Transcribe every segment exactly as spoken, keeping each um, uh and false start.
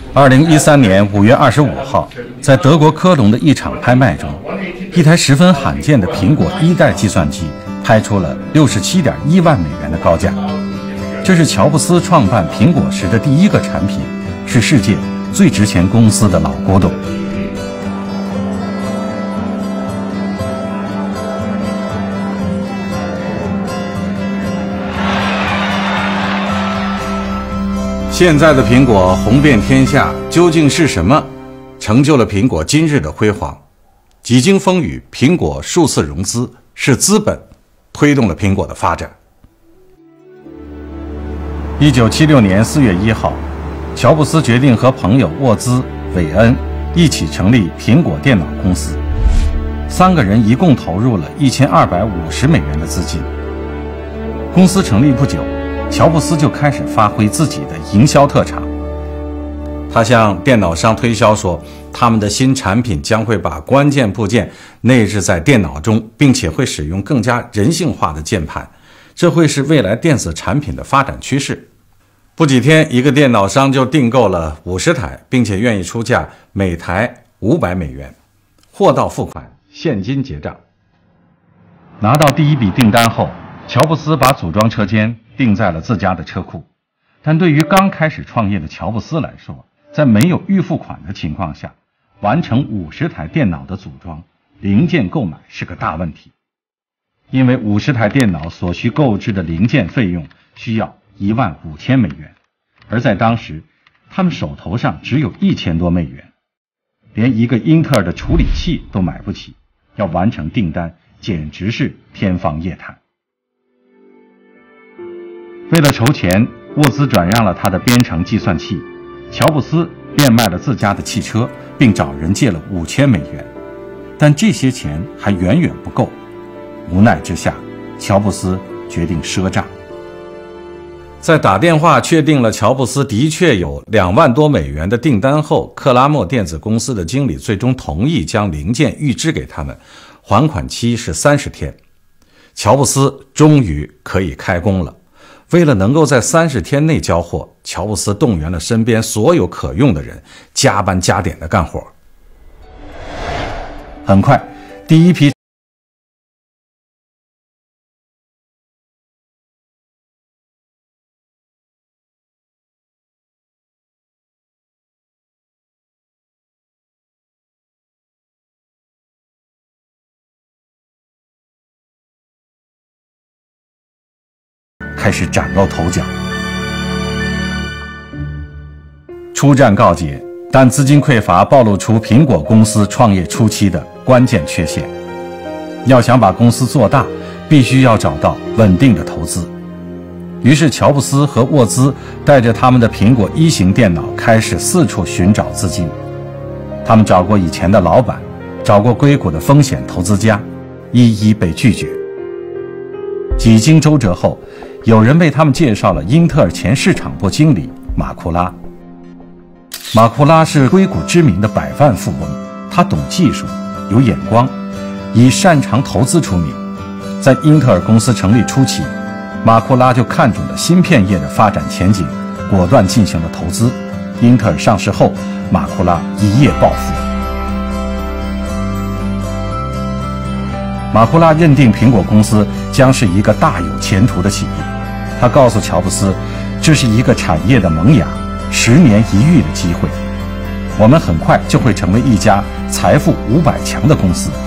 二零一三年五月二十五号，在德国科隆的一场拍卖中，一台十分罕见的苹果一代计算机拍出了六十七点一万美元的高价。这是乔布斯创办苹果时的第一个产品，是世界最值钱公司的老古董。现在的苹果红遍天下，究竟是什么成就了苹果今日的辉煌？几经风雨，苹果数次融资，是资本推动了苹果的发展。一九七六年四月一号，乔布斯决定和朋友沃兹、韦恩一起成立苹果电脑公司，三个人一共投入了一千二百五十美元的资金。公司成立不久，乔布斯就开始发挥自己的营销特长。他向电脑商推销说，他们的新产品将会把关键部件内置在电脑中，并且会使用更加人性化的键盘，这会是未来电子产品的发展趋势。不几天，一个电脑商就订购了五十台，并且愿意出价每台五百美元，货到付款，现金结账。拿到第一笔订单后，乔布斯把组装车间定在了自家的车库。但对于刚开始创业的乔布斯来说，在没有预付款的情况下，完成五十台电脑的组装，零件购买是个大问题。因为五十台电脑所需购置的零件费用需要一万五千美元，而在当时，他们手头上只有一千多美元，连一个英特尔的处理器都买不起，要完成订单简直是天方夜谭。为了筹钱，沃兹转让了他的编程计算器，乔布斯变卖了自家的汽车，并找人借了五千美元，但这些钱还远远不够。无奈之下，乔布斯决定赊账。在打电话确定了乔布斯的确有两万多美元的订单后，克拉默电子公司的经理最终同意将零件预支给他们，还款期是三十天。乔布斯终于可以开工了。为了能够在三十天内交货，乔布斯动员了身边所有可用的人，加班加点的干活。很快，第一批开始崭露头角。初战告捷，但资金匮乏暴露出苹果公司创业初期的关键缺陷。要想把公司做大，必须要找到稳定的投资。于是乔布斯和沃兹带着他们的苹果一型电脑开始四处寻找资金。他们找过以前的老板，找过硅谷的风险投资家，一一被拒绝。几经周折后，有人为他们介绍了英特尔前市场部经理马库拉。马库拉是硅谷知名的百万富翁，他懂技术，有眼光，以擅长投资出名。在英特尔公司成立初期，马库拉就看准了芯片业的发展前景，果断进行了投资。英特尔上市后，马库拉一夜暴富。马库拉认定苹果公司将是一个大有前途的企业。他告诉乔布斯，这是一个产业的萌芽，十年一遇的机会，我们很快就会成为一家财富五百强的公司。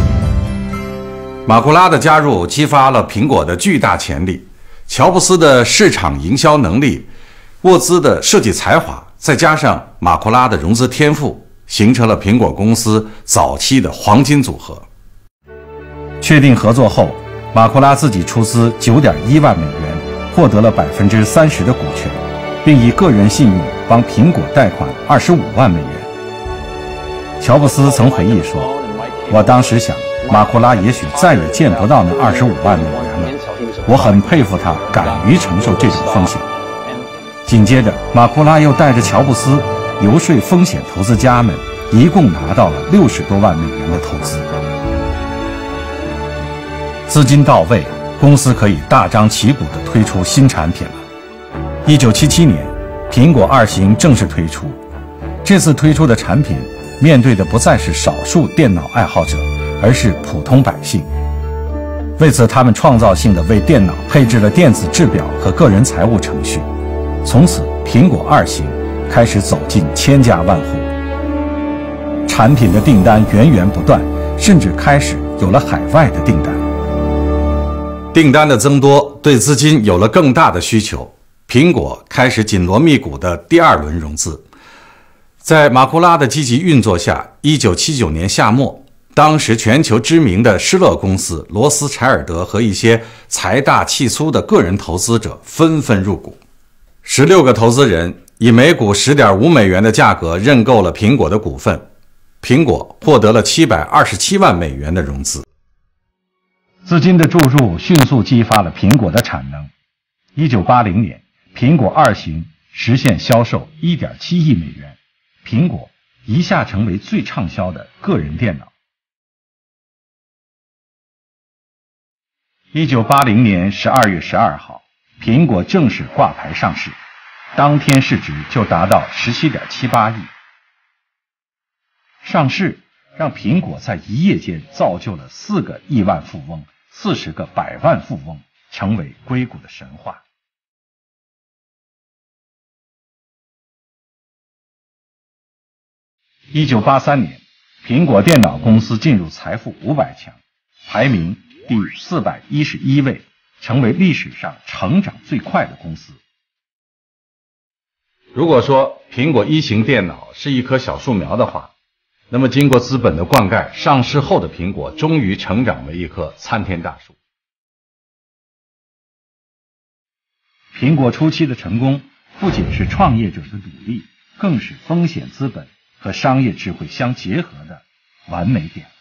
马库拉的加入激发了苹果的巨大潜力，乔布斯的市场营销能力，沃兹的设计才华，再加上马库拉的融资天赋，形成了苹果公司早期的黄金组合。确定合作后，马库拉自己出资九点一万美元，获得了百分之三十的股权，并以个人信用帮苹果贷款二十五万美元。乔布斯曾回忆说：“我当时想，马库拉也许再也见不到那二十五万美元了。我很佩服他敢于承受这种风险。”紧接着，马库拉又带着乔布斯游说风险投资家们，一共拿到了六十多万美元的投资。资金到位，公司可以大张旗鼓地推出新产品了。一九七七年，苹果二型正式推出， 这次推出的产品面对的不再是少数电脑爱好者，而是普通百姓。为此，他们创造性地为电脑配置了电子制表和个人财务程序。从此，苹果二型开始走进千家万户，产品的订单源源不断，甚至开始有了海外的订单。订单的增多对资金有了更大的需求，苹果开始紧锣密鼓的第二轮融资。在马库拉的积极运作下，一九七九年夏末，当时全球知名的施乐公司、罗斯柴尔德和一些财大气粗的个人投资者纷纷入股。十六个投资人以每股 十点五美元的价格认购了苹果的股份，苹果获得了七百二十七万美元的融资。资金的注入迅速激发了苹果的产能。一九八零年，苹果二型实现销售 一点七亿美元，苹果一下成为最畅销的个人电脑。一九八零年十二月十二号，苹果正式挂牌上市，当天市值就达到 十七点七八亿。上市让苹果在一夜间造就了四个亿万富翁、四十个百万富翁，成为硅谷的神话。一九八三年，苹果电脑公司进入财富五百强，排名第四百一十一位，成为历史上成长最快的公司。如果说苹果一型电脑是一棵小树苗的话，那么经过资本的灌溉，上市后的苹果终于成长为一棵参天大树。苹果初期的成功不仅是创业者的努力，更是风险资本和商业智慧相结合的完美典范。